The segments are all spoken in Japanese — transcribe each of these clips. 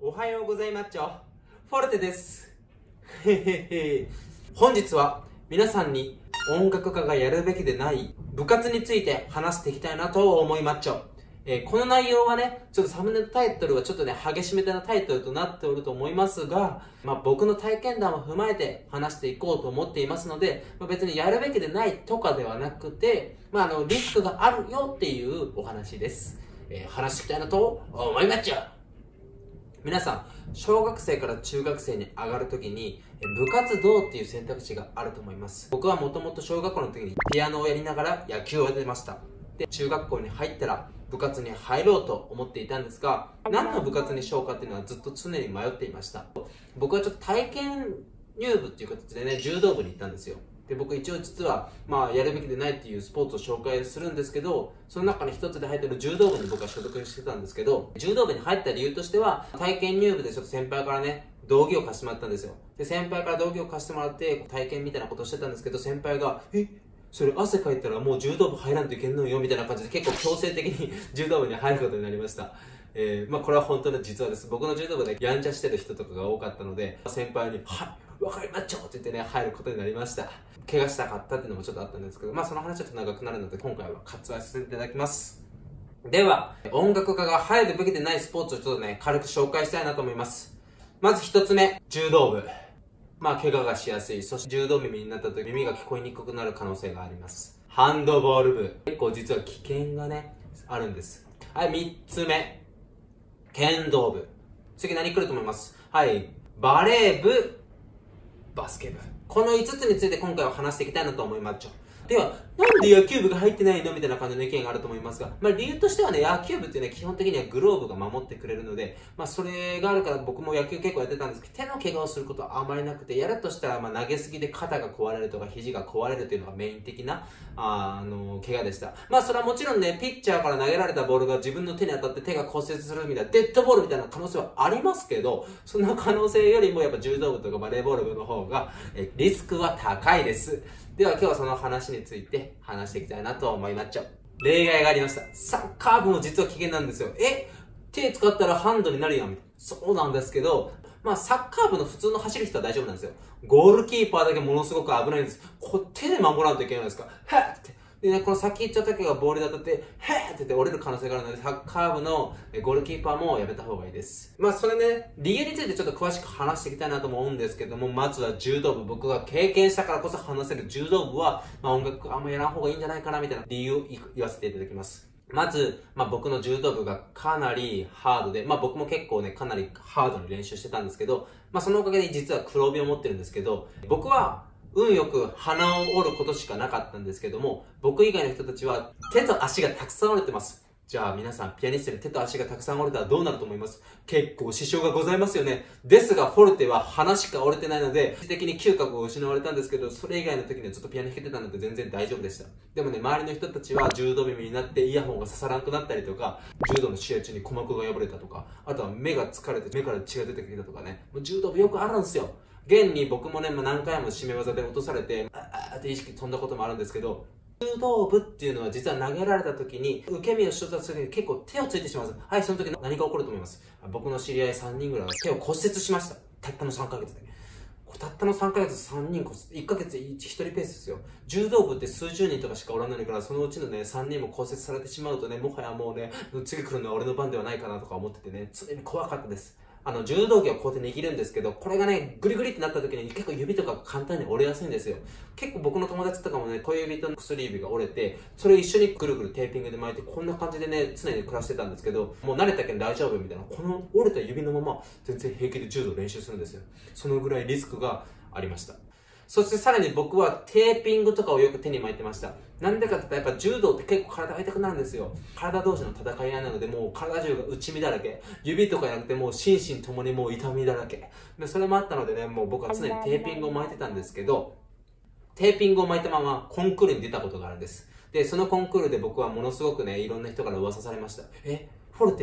おはようございます。フォルテです。本日は皆さんに音楽家がやるべきでない部活について話していきたいなと思います。この内容はね、ちょっとサムネのタイトルはちょっとね、激しめなタイトルとなっておると思いますが、僕の体験談を踏まえて話していこうと思っていますので、別にやるべきでないとかではなくて、リスクがあるよっていうお話です。話していきたいなと思います。皆さん、小学生から中学生に上がるときに、部活動っていう選択肢があると思います。僕はもともと小学校の時にピアノをやりながら野球をやってました。で、中学校に入ったら部活に入ろうと思っていたんですが、何の部活にしようかっていうのはずっと常に迷っていました。僕はちょっと体験入部っていう形でね、柔道部に行ったんですよ。で、僕一応実は、やるべきでないっていうスポーツを紹介するんですけど、その中に一つで入ってる柔道部に僕は所属してたんですけど、柔道部に入った理由としては、体験入部でちょっと先輩からね、道着を貸してもらったんですよ。で、先輩から道着を貸してもらって、体験みたいなことをしてたんですけど、先輩が、それ汗かいたらもう柔道部入らんといけんのよみたいな感じで結構強制的に柔道部に入ることになりました。これは本当の実話です。僕の柔道部でやんちゃしてる人とかが多かったので、先輩に、はい、わかりまっちょって言ってね、入ることになりました。怪我したかったっていうのもちょっとあったんですけど、その話はちょっと長くなるので、今回は割愛させていただきます。では、音楽家が入るべきでないスポーツをちょっとね、軽く紹介したいなと思います。まず一つ目、柔道部。怪我がしやすい。そして柔道耳になった時耳が聞こえにくくなる可能性があります。ハンドボール部。結構実は危険がね、あるんです。はい、三つ目。剣道部。次何来ると思います？はい、バレー部、バスケ部。この5つについて今回は話していきたいなと思います。では、なんで野球部が入ってないのみたいな感じの意見があると思いますが、理由としてはね、野球部ってね、基本的にはグローブが守ってくれるので、それがあるから僕も野球結構やってたんですけど、手の怪我をすることはあまりなくて、やるとしたら投げすぎで肩が壊れるとか肘が壊れるというのがメイン的な、怪我でした。それはもちろんね、ピッチャーから投げられたボールが自分の手に当たって手が骨折するみたいな、デッドボールみたいな可能性はありますけど、その可能性よりもやっぱ柔道部とかバレーボール部の方が、リスクは高いです。では今日はその話について話していきたいなと思います。例外がありました。サッカー部も実は危険なんですよ。手使ったらハンドになるやん。そうなんですけど、サッカー部の普通の走る人は大丈夫なんですよ。ゴールキーパーだけものすごく危ないんです。手で守らんといけないんですか。はっって。でね、この先行っちゃった時がボールで当たって、へーって言って折れる可能性があるので、サッカー部のゴールキーパーもやめた方がいいです。それね、理由についてちょっと詳しく話していきたいなと思うんですけども、まずは柔道部。僕が経験したからこそ話せる柔道部は、音楽あんまやらん方がいいんじゃないかなみたいな理由を言わせていただきます。まず、僕の柔道部がかなりハードで、僕も結構ね、かなりハードに練習してたんですけど、そのおかげで実は黒帯を持ってるんですけど、僕は、運よく鼻を折ることしかなかったんですけども、僕以外の人たちは手と足がたくさん折れてます。じゃあ皆さん、ピアニストに手と足がたくさん折れたらどうなると思います？結構支障がございますよね。ですが、フォルテは鼻しか折れてないので、一時的に嗅覚を失われたんですけど、それ以外の時にはずっとピアノ弾けてたので全然大丈夫でした。でもね、周りの人たちは柔道耳になってイヤホンが刺さらなくなったりとか、柔道の試合中に鼓膜が破れたとか、あとは目が疲れて目から血が出てきたとかね、もう柔道部よくあるんですよ。現に僕もね、何回も締め技で落とされて、って意識飛んだこともあるんですけど、柔道部っていうのは実は投げられた時に、受け身を出発する時に結構手をついてしまうんです。はい、その時何が起こると思います？僕の知り合い3人ぐらいが手を骨折しました。たったの3ヶ月で。たったの3ヶ月3人骨折。1ヶ月1人ペースですよ。柔道部って数十人とかしかおらないから、そのうちのね、3人も骨折されてしまうとね、もはやもうね、次来るのは俺の番ではないかなとか思っててね、常に怖かったです。柔道着をこうやって握るんですけど、これがね、グリグリってなった時に結構指とかが簡単に折れやすいんですよ。結構僕の友達とかもね、小指と薬指が折れて、それを一緒にぐるぐるテーピングで巻いて、こんな感じでね、常に暮らしてたんですけど、もう慣れたけん大丈夫みたいな、この折れた指のまま、全然平気で柔道練習するんですよ。そのぐらいリスクがありました。そしてさらに僕はテーピングとかをよく手に巻いてました。なんでかって言ったらやっぱ柔道って結構体が痛くなるんですよ。体同士の戦い合いなのでもう体中が内身だらけ。指とかじゃなくてもう心身ともにもう痛みだらけ。で、それもあったのでね、もう僕は常にテーピングを巻いてたんですけど、テーピングを巻いたままコンクールに出たことがあるんです。で、そのコンクールで僕はものすごくね、いろんな人から噂されました。フォルテ、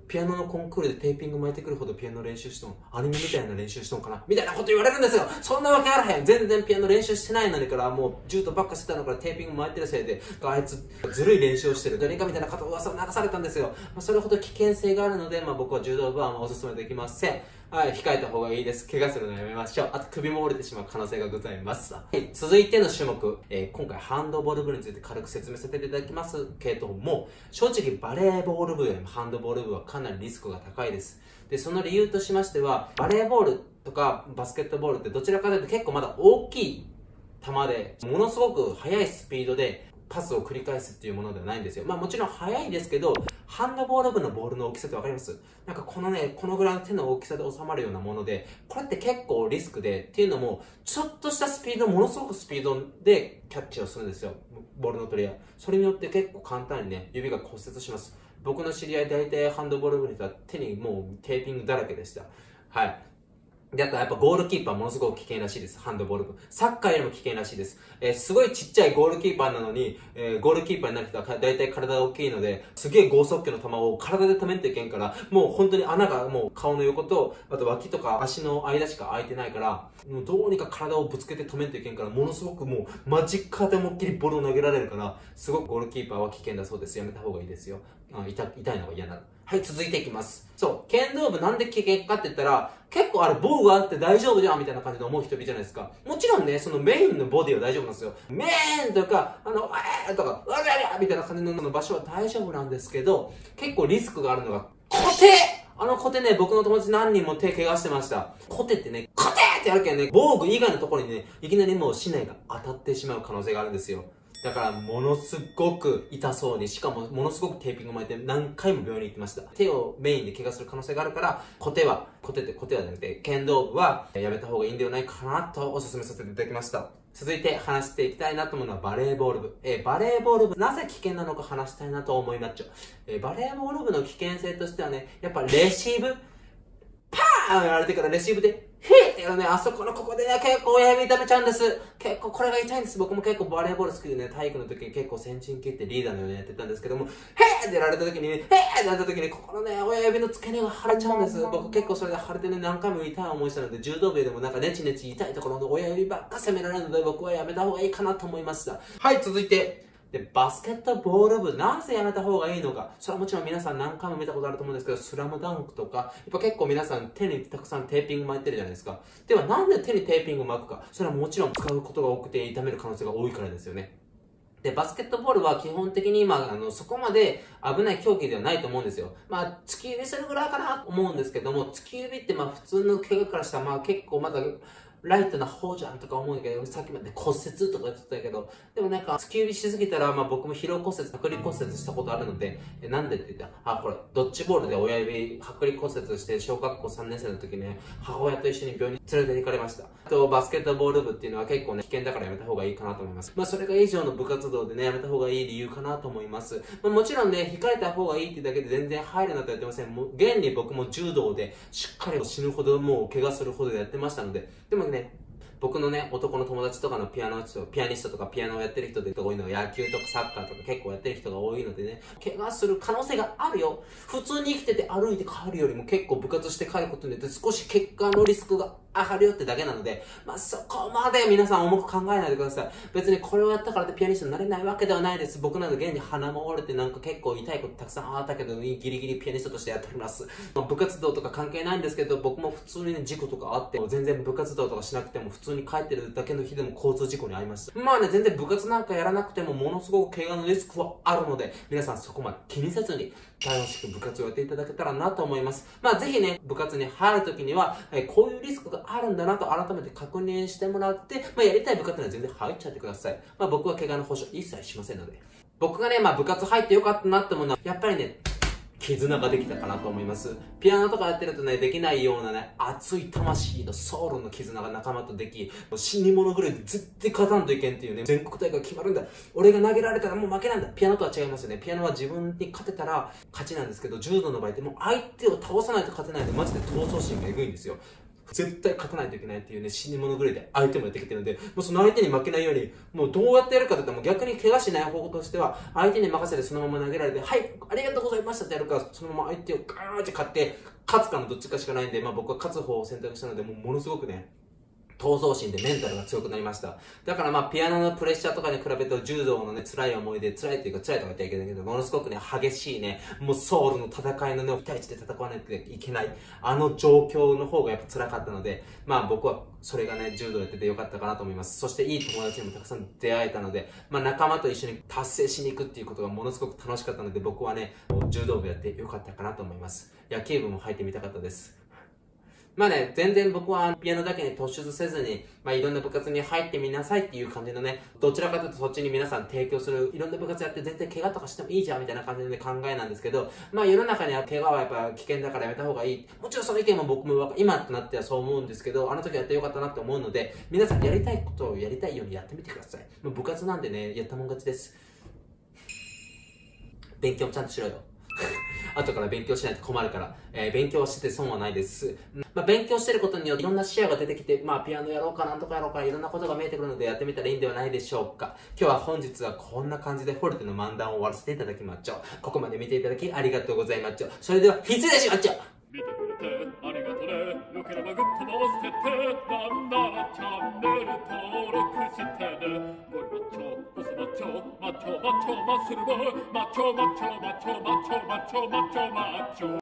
ピアノのコンクールでテーピング巻いてくるほどピアノ練習しとん、アニメみたいな練習しとんかなみたいなこと言われるんですよ。そんなわけあらへん。全然ピアノ練習してないのにから、もうジュートばっかしてたのからテーピング巻いてるせいで、あいつずるい練習をしてるどれかみたいな噂を流されたんですよ。それほど危険性があるので、僕は柔道部はおすすめできません。はい、控えた方がいいです。怪我するのやめましょう。あと首も折れてしまう可能性がございます。はい、続いての種目、今回ハンドボール部について軽く説明させていただきますけれども、正直バレーボール部よりもハンドボール部はかなりリスクが高いです。で、その理由としましては、バレーボールとかバスケットボールってどちらかというと結構まだ大きい球で、ものすごく速いスピードでパスを繰り返すっていうものではないんですよ。もちろん速いですけど、ハンドボール部のボールの大きさってわかります？なんかこのぐらいの手の大きさで収まるようなもので、これって結構リスクで、っていうのも、ちょっとしたスピード、ものすごくスピードでキャッチをするんですよ。ボールの取り合い。それによって結構簡単にね、指が骨折します。僕の知り合い大体ハンドボール部の人は手にもうテーピングだらけでした。はい。で、あとやっぱゴールキーパーものすごく危険らしいです。ハンドボール部。サッカーよりも危険らしいです。すごいちっちゃいゴールキーパーなのに、ゴールキーパーになる人は大体体が大きいので、すげえ剛速球の球を体で止めんといけんから、もう本当に穴がもう顔の横と、あと脇とか足の間しか開いてないから、もうどうにか体をぶつけて止めんといけんから、ものすごくもう間近で思いっきりボールを投げられるから、すごくゴールキーパーは危険だそうです。やめた方がいいですよ。痛いのが嫌なら。はい、続いていきます。そう、剣道部なんで危険かって言ったら、結構あれ防具あって大丈夫じゃんみたいな感じで思う人いるじゃないですか。もちろんね、そのメインのボディは大丈夫なんですよ。メーンとか、とか、うわりゃみたいな感じの場所は大丈夫なんですけど、結構リスクがあるのが、コテ！コテね、僕の友達何人も手怪我してました。コテってね、コテってやるけんね、防具以外のところにね、いきなりもう竹刀が当たってしまう可能性があるんですよ。だから、ものすごく痛そうに、しかもものすごくテーピング巻いて何回も病院に行ってました。手をメインで怪我する可能性があるから、コテはじゃなくて、剣道部はやめた方がいいんではないかなとお勧めさせていただきました。続いて話していきたいなと思うのはバレーボール部。バレーボール部、なぜ危険なのか話したいなと思いまっちゃう。バレーボール部の危険性としてはね、やっぱレシーブ、パーンやられてからレシーブで、へーってやるね、あそこのここでね、結構親指痛めちゃうんです。結構これが痛いんです。僕も結構バレーボール好きでね、体育の時に結構先陣切ってリーダーのようにやってたんですけども、へーってやられた時にね、へーってやった時に、ここのね、親指の付け根が腫れちゃうんです。僕結構それで腫れてね、何回も痛い思いしたので、柔道部でもなんかネチネチ痛いところの親指ばっか攻められるので、僕はやめた方がいいかなと思いました。はい、続いて、で、バスケットボール部、なぜやめた方がいいのか。それはもちろん皆さん何回も見たことあると思うんですけど、スラムダンクとか、やっぱ結構皆さん手にたくさんテーピング巻いてるじゃないですか。ではなんで手にテーピング巻くか。それはもちろん使うことが多くて痛める可能性が多いからですよね。で、バスケットボールは基本的に今、そこまで危ない競技ではないと思うんですよ。突き指するぐらいかなと思うんですけども、突き指って普通の怪我からしたら結構まだ、ライトな方じゃんとか思うんだけど、さっきまで骨折とか言ってたけど、でもなんか、突き指しすぎたら、僕も疲労骨折、剥離骨折したことあるので、なんでって言ったら、これ、ドッジボールで親指、剥離骨折して、小学校3年生の時ね、母親と一緒に病院に連れて行かれました。あと、バスケットボール部っていうのは結構ね、危険だからやめた方がいいかなと思います。それが以上の部活動でね、やめた方がいい理由かなと思います。もちろんね、控えた方がいいってだけで全然入るなとやってません。現に僕も柔道で、しっかり死ぬほどもう怪我するほどやってましたので、でもね、僕のね、男の友達とかのピアニストとかピアノをやってる人で多いのは野球とかサッカーとか結構やってる人が多いのでね、怪我する可能性があるよ。普通に生きてて歩いて帰るよりも結構部活して帰ることによって少し結果のリスクが上がるよってだけなので、そこまで皆さん重く考えないでください。別にこれをやったからってピアニストになれないわけではないです。僕など現に鼻も折れてなんか結構痛いことたくさんあったけど、ギリギリピアニストとしてやっております。部活動とか関係ないんですけど、僕も普通にね、事故とかあって、全然部活動とかしなくても普通に帰ってるだけの日でも交通事故に遭いました。全然部活なんかやらなくてもものすごく怪我のリスクはあるので、皆さんそこまで気にせずに楽しく部活をやっていただけたらなと思います。ぜひね、部活に入るときには、こういうリスクがあるんだなと改めて確認してもらって、やりたい部活には全然入っちゃってください。僕は怪我の保証一切しませんので。僕がね、部活入ってよかったなって思うのは、やっぱりね、絆ができたかなと思います。ピアノとかやってるとね、できないようなね、熱い魂のソウルの絆が仲間とでき、死に物狂いで絶対勝たんといけんっていうね、全国大会決まるんだ。俺が投げられたらもう負けなんだ。ピアノとは違いますよね。ピアノは自分に勝てたら勝ちなんですけど、柔道の場合ってもう相手を倒さないと勝てないんで、マジで闘争心がエグいんですよ。 絶対勝たないといけないっていうね、死に物狂いで相手もやってきてるので、もうその相手に負けないように、もうどうやってやるかといったら、もう逆に怪我しない方法としては、相手に任せてそのまま投げられて、はい、ありがとうございましたってやるか、そのまま相手をガーって勝って、勝つかのどっちかしかないんで、僕は勝つ方を選択したので、ものすごくね、闘争心でメンタルが強くなりました。だからピアノのプレッシャーとかに比べると柔道のね、辛い思い出、辛いっていうか辛いとか言ってはいけないけど、ものすごくね、激しいね、もうソウルの戦いのね、1対1で戦わなきゃいけない、あの状況の方がやっぱ辛かったので、僕はそれがね、柔道やっててよかったかなと思います。そしていい友達にもたくさん出会えたので、仲間と一緒に達成しに行くっていうことがものすごく楽しかったので、僕はね、柔道部やってよかったかなと思います。野球部も入ってみたかったです。全然僕はピアノだけに突出せずに、いろんな部活に入ってみなさいっていう感じのね、どちらかというとそっちに皆さん提供する、いろんな部活やって全然怪我とかしてもいいじゃんみたいな感じの、ね、考えなんですけど、世の中には怪我はやっぱ危険だからやめた方がいい。もちろんその意見も僕も今となってはそう思うんですけど、あの時やってよかったなって思うので、皆さんやりたいことをやりたいようにやってみてください。部活なんでね、やったもん勝ちです。勉強もちゃんとしろよ。後から勉強しないと困るから、勉強してて損はないです。勉強してることによっていろんな視野が出てきて、ピアノやろうかなんとかやろうか、いろんなことが見えてくるのでやってみたらいいんではないでしょうか。今日は本日はこんな感じでフォルテの漫談を終わらせていただきまっちょ。ここまで見ていただきありがとうございまっちょ。それでは、失礼しまっちょ。見てくれてありがとね。よければグッドも押してて、なんならチャンネル登録してね。ゴリマッチョ、ブスマッチョ、マッチョマッチョマッスルボーイ、マッチョマッチョマッチョマッチョマッチョマッチョマッチョ